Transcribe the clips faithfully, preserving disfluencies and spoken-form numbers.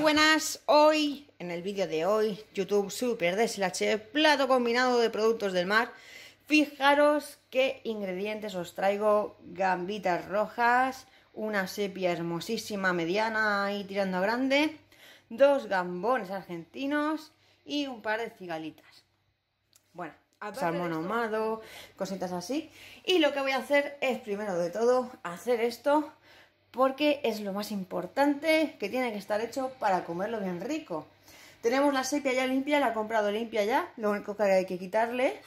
buenas, hoy, en el vídeo de hoy, YouTube Super D S L H, plato combinado de productos del mar. Fijaros qué ingredientes os traigo: gambitas rojas, una sepia hermosísima mediana y tirando a grande, dos gambones argentinos y un par de cigalitas. Bueno, salmón ahumado, cositas así. Y lo que voy a hacer es, primero de todo, hacer esto, porque es lo más importante, que tiene que estar hecho para comerlo bien rico. Tenemos la sepia ya limpia, la he comprado limpia ya. Lo único que hay que quitarle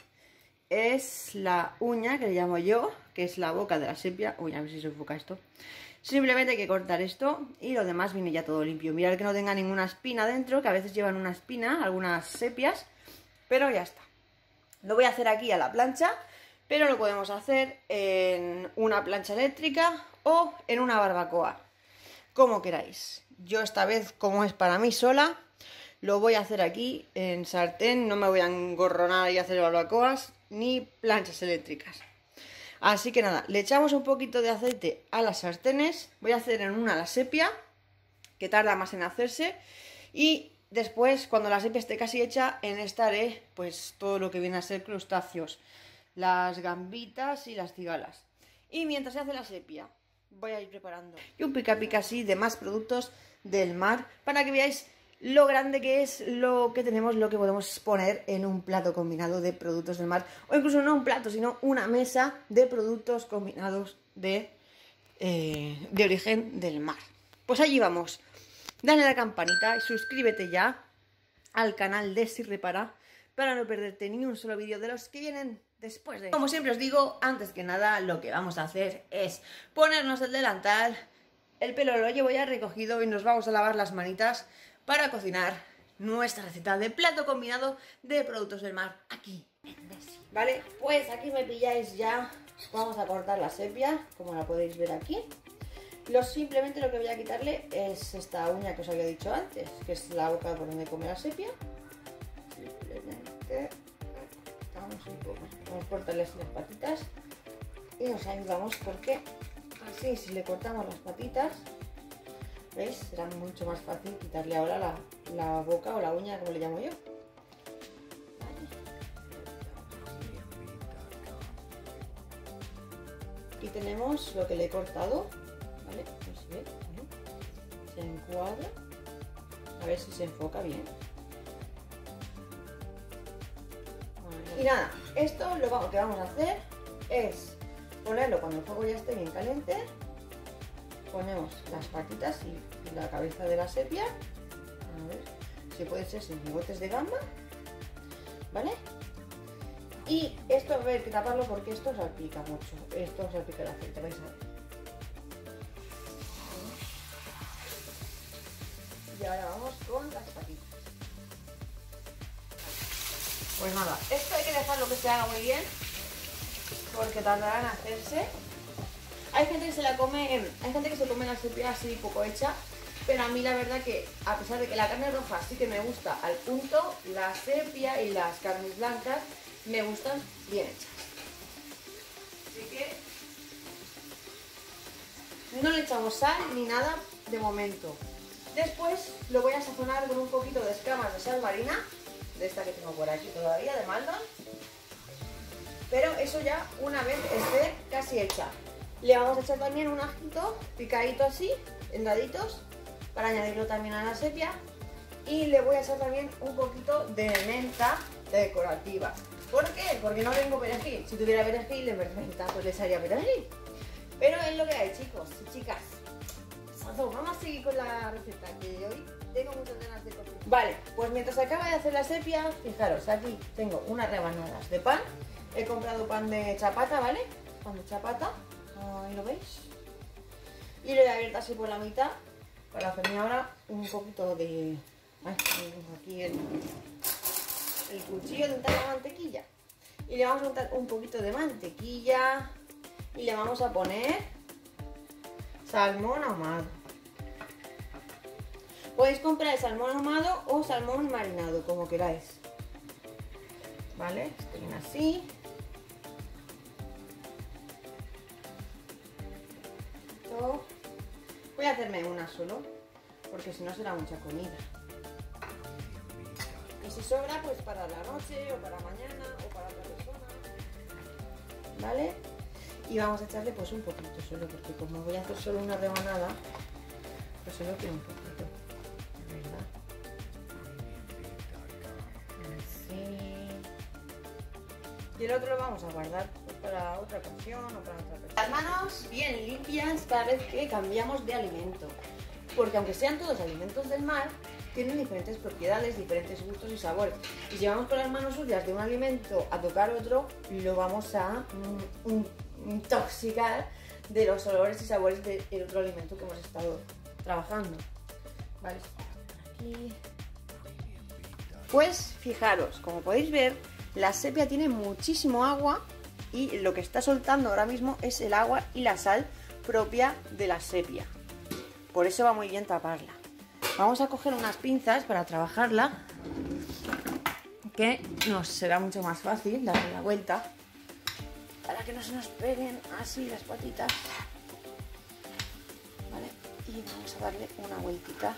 es la uña, que le llamo yo, que es la boca de la sepia. Uy, a ver si se enfoca esto. Simplemente hay que cortar esto y lo demás viene ya todo limpio. Mirad que no tenga ninguna espina dentro, que a veces llevan una espina, algunas sepias, pero ya está. Lo voy a hacer aquí a la plancha, pero lo podemos hacer en una plancha eléctrica o en una barbacoa, como queráis. Yo esta vez, como es para mí sola, lo voy a hacer aquí en sartén. No me voy a engorronar y hacer barbacoas ni planchas eléctricas. Así que nada, le echamos un poquito de aceite a las sartenes. Voy a hacer en una la sepia, que tarda más en hacerse, y después, cuando la sepia esté casi hecha, en esta haré pues todo lo que viene a ser crustáceos, las gambitas y las cigalas. Y mientras se hace la sepia, voy a ir preparando y un pica pica así de más productos del mar, para que veáis lo grande que es lo que tenemos, lo que podemos poner en un plato combinado de productos del mar, o incluso no un plato, sino una mesa de productos combinados de, eh, de origen del mar. Pues allí vamos. Dale a la campanita y suscríbete ya al canal de Si Repara para no perderte ni un solo vídeo de los que vienen después de... Como siempre os digo, antes que nada lo que vamos a hacer es ponernos el delantal. El pelo lo llevo ya recogido y nos vamos a lavar las manitas para cocinar nuestra receta de plato combinado de productos del mar aquí en Desi. Vale, pues aquí me pilláis ya. Vamos a cortar la sepia, como la podéis ver aquí. Lo, simplemente lo que voy a quitarle es esta uña que os había dicho antes, que es la boca por donde come la sepia. Simplemente vamos un poco, vamos a cortarle así las patitas y nos ayudamos, porque así, si le cortamos las patitas, ¿veis? Será mucho más fácil quitarle ahora la, la boca o la uña, como le llamo yo. Aquí tenemos lo que le he cortado. ¿Vale? No se ve, ¿no? Se encuadra. A ver si se enfoca bien. Vale. Y nada, esto lo que vamos a hacer es ponerlo cuando el fuego ya esté bien caliente. Ponemos las patitas y, y la cabeza de la sepia. A ver, si puede ser sin bigotes de gamba. ¿Vale? Y esto, a ver, hay que taparlo porque esto salpica mucho. Esto salpica el aceite, vais a ver. Y ahora vamos con las patitas. Pues nada, esto hay que dejarlo que se haga muy bien, porque tardará en hacerse. Hay gente que se la come, hay gente que se come la sepia así poco hecha, pero a mí la verdad que, a pesar de que la carne roja sí que me gusta al punto, la sepia y las carnes blancas me gustan bien hechas. Así que no le echamos sal ni nada de momento. Después lo voy a sazonar con un poquito de escamas de sal marina, de esta que tengo por aquí todavía, de Maldon. Pero eso ya una vez esté casi hecha. Le vamos a echar también un ajito picadito así, en daditos, para añadirlo también a la sepia. Y le voy a echar también un poquito de menta decorativa. ¿Por qué? Porque no tengo perejil. Si tuviera perejil en vez de menta, pues le echaría perejil. Pero es lo que hay, chicos y chicas. Vamos a seguir con la receta, que hoy tengo muchas ganas de cocinar. Vale, pues mientras acaba de hacer la sepia, fijaros, aquí tengo unas rebanadas de pan. He comprado pan de chapata, ¿vale? Pan de chapata, ahí lo veis. Y lo he abierto así por la mitad para hacerme ahora un poquito de... Ay, tengo aquí el, el cuchillo de untar la mantequilla. Y le vamos a untar un poquito de mantequilla y le vamos a poner salmón ahumado. Podéis comprar el salmón ahumado o salmón marinado, como queráis. ¿Vale? Esto viene así. Voy a hacerme una solo. porque si no será mucha comida. Y si sobra, pues para la noche o para mañana o para otra persona, ¿vale? Y vamos a echarle pues un poquito solo, porque como voy a hacer solo una rebanada, pues solo quiero un poquito, ¿verdad? Así. Y el otro lo vamos a guardar pues, para otra ocasión o para otra persona. Las manos bien limpias cada vez que cambiamos de alimento, porque aunque sean todos alimentos del mar, tienen diferentes propiedades, diferentes gustos y sabores. Y si llevamos con las manos sucias de un alimento a tocar otro, lo vamos a mm, intoxicar de los olores y sabores del otro alimento que hemos estado trabajando. Vale, aquí. Pues fijaros, como podéis ver, la sepia tiene muchísimo agua y lo que está soltando ahora mismo es el agua y la sal propia de la sepia. Por eso va muy bien taparla. Vamos a coger unas pinzas para trabajarla, que nos será mucho más fácil darle la vuelta para que no se nos peguen así las patitas. Vale, y vamos a darle una vueltita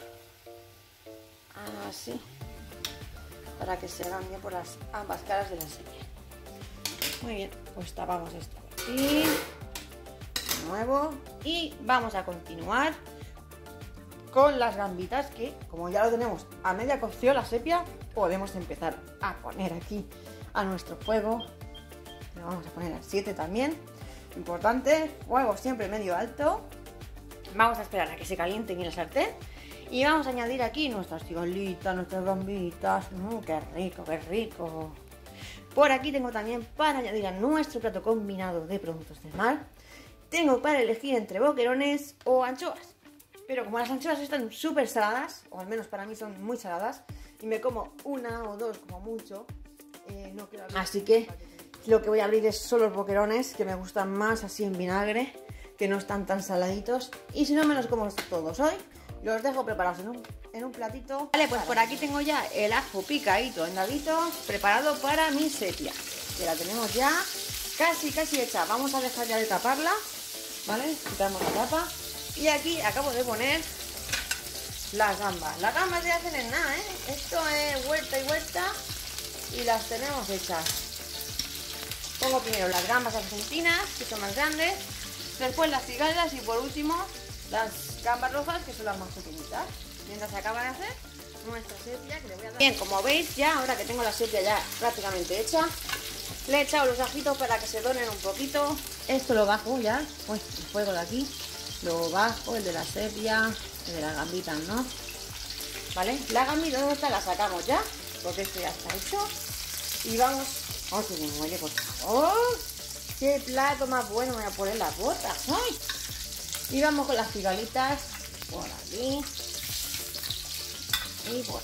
así para que se hagan bien por las ambas caras de la sepia. Muy bien, pues tapamos esto aquí de nuevo y vamos a continuar con las gambitas, que como ya lo tenemos a media cocción la sepia, podemos empezar a poner aquí a nuestro fuego. Lo vamos a poner a siete también. Importante, fuego siempre medio alto. Vamos a esperar a que se calienten en la sartén y vamos a añadir aquí nuestras cigalitas, nuestras gambitas. Mm, ¡Qué rico, qué rico! Por aquí tengo también para añadir a nuestro plato combinado de productos del mar. Tengo para elegir entre boquerones o anchoas. Pero como las anchoas están súper saladas, o al menos para mí son muy saladas, y me como una o dos como mucho, eh, no quiero abrir. Así que lo que voy a abrir es solo los boquerones, que me gustan más así en vinagre, que no están tan saladitos. Y si no me los como todos hoy, los dejo preparados en un, en un platito. Vale, pues por aquí tengo ya el ajo picadito en daditos, preparado para mi sepia, que la tenemos ya casi casi hecha. Vamos a dejar ya de taparla, ¿vale? Quitamos la tapa. Y aquí acabo de poner las gambas. Las gambas se hacen en nada, ¿eh? Esto es vuelta y vuelta y las tenemos hechas. Pongo primero las gambas argentinas, que son más grandes, después las cigalas y por último las gambas rojas, que son las más pequeñitas. Mientras se acaba de hacer nuestra sepia, que le voy a dar. Bien, como veis ya, ahora que tengo la sepia ya prácticamente hecha, le he echado los ajitos para que se donen un poquito. Esto lo bajo ya, pues el fuego de aquí. Lo bajo, el de la sepia, el de las gambitas, ¿no? ¿Vale? La gambita, ¿dónde está? La sacamos ya, porque esto ya está hecho. Y vamos... ¡Oh, que me huele, por favor! ¡Qué plato más bueno! Me voy a poner las botas. ¡Ay! Y vamos con las cigalitas por aquí. Y por...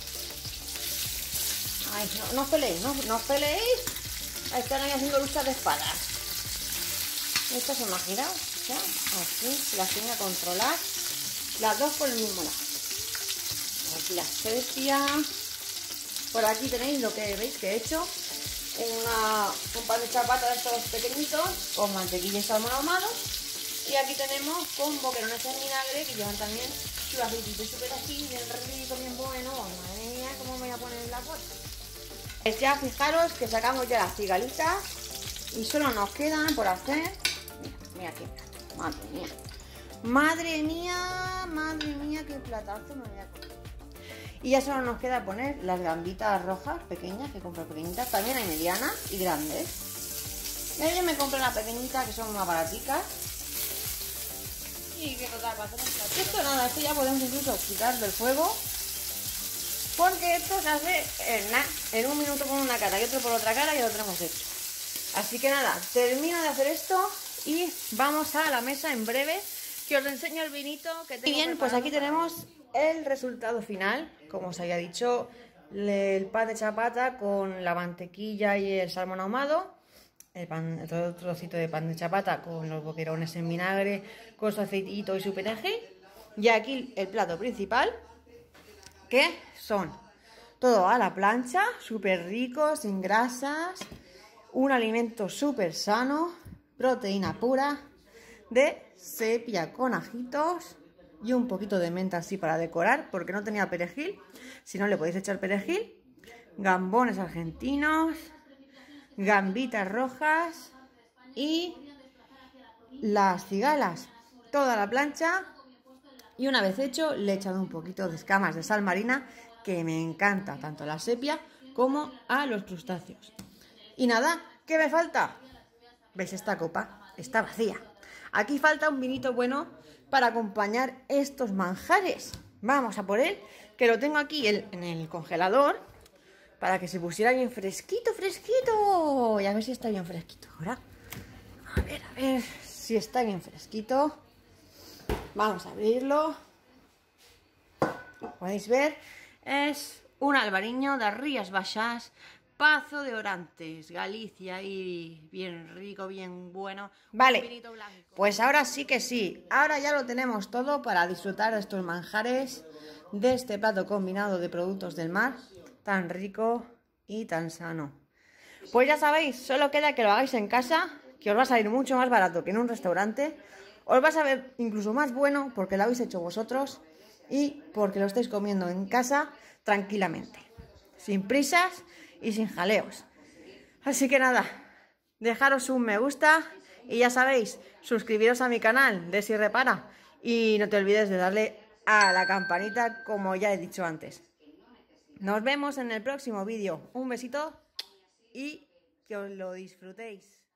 ¡Ay, no, no os peleéis! ¡No, no os peleéis! Están ahí haciendo luchas de espadas. Estas son más giradas. Así, las tengo a controlar las dos por el mismo lado. Aquí la sepia. Por aquí tenéis lo que veis que he hecho, una, un pan de chapata de estos pequeñitos con mantequilla y salmón ahumado. Y aquí tenemos con boquerones en vinagre, que llevan también su aceitito y su perejil, bien rico, bien bueno. Madre mía, cómo me voy a poner en la puerta. Pues ya fijaros que sacamos ya las cigalitas y solo nos quedan por hacer. Mira, mira aquí. Madre mía, madre mía, madre mía, qué platazo me voy a comer. Y ya solo nos queda poner las gambitas rojas pequeñas, que compro pequeñitas, también hay medianas y grandes. Y ahí yo me compré las pequeñitas, que son más baraticas. Y que total, para hacer un plato. Esto nada, esto ya podemos incluso quitar del fuego, porque esto se hace en, nada, en un minuto con una cara y otro por otra cara y lo tenemos hecho. Así que nada, termino de hacer esto y vamos a la mesa en breve, que os enseño el vinito que tengo. Y bien, pues aquí tenemos el resultado final. Como os había dicho, el pan de chapata con la mantequilla y el salmón ahumado, el, pan, el otro trocito de pan de chapata con los boquerones en vinagre, con su aceitito y su perejil. Y aquí el plato principal, que son todo a la plancha, súper rico, sin grasas, un alimento súper sano, proteína pura, de sepia con ajitos, y un poquito de menta así para decorar, porque no tenía perejil. Si no, le podéis echar perejil. Gambones argentinos, gambitas rojas y las cigalas. Toda la plancha. Y una vez hecho, le he echado un poquito de escamas de sal marina, que me encanta tanto a la sepia como a los crustáceos. Y nada, ¿qué me falta? ¿Veis esta copa? Está vacía. Aquí falta un vinito bueno para acompañar estos manjares. Vamos a por él, que lo tengo aquí en el congelador para que se pusiera bien fresquito, fresquito. Y a ver si está bien fresquito ahora. A ver, a ver si está bien fresquito. Vamos a abrirlo. Podéis ver, es un albariño de Rías Baixas, Pazo de Orantes, Galicia, y bien rico, bien bueno. Vale, pues ahora sí que sí, ahora ya lo tenemos todo para disfrutar de estos manjares, de este plato combinado de productos del mar, tan rico y tan sano. Pues ya sabéis, solo queda que lo hagáis en casa, que os va a salir mucho más barato que en un restaurante, os va a saber incluso más bueno porque lo habéis hecho vosotros y porque lo estáis comiendo en casa tranquilamente, sin prisas y sin jaleos. Así que nada, dejaros un me gusta y ya sabéis, suscribiros a mi canal de Si Repara y no te olvides de darle a la campanita como ya he dicho antes. Nos vemos en el próximo vídeo. Un besito y que os lo disfrutéis.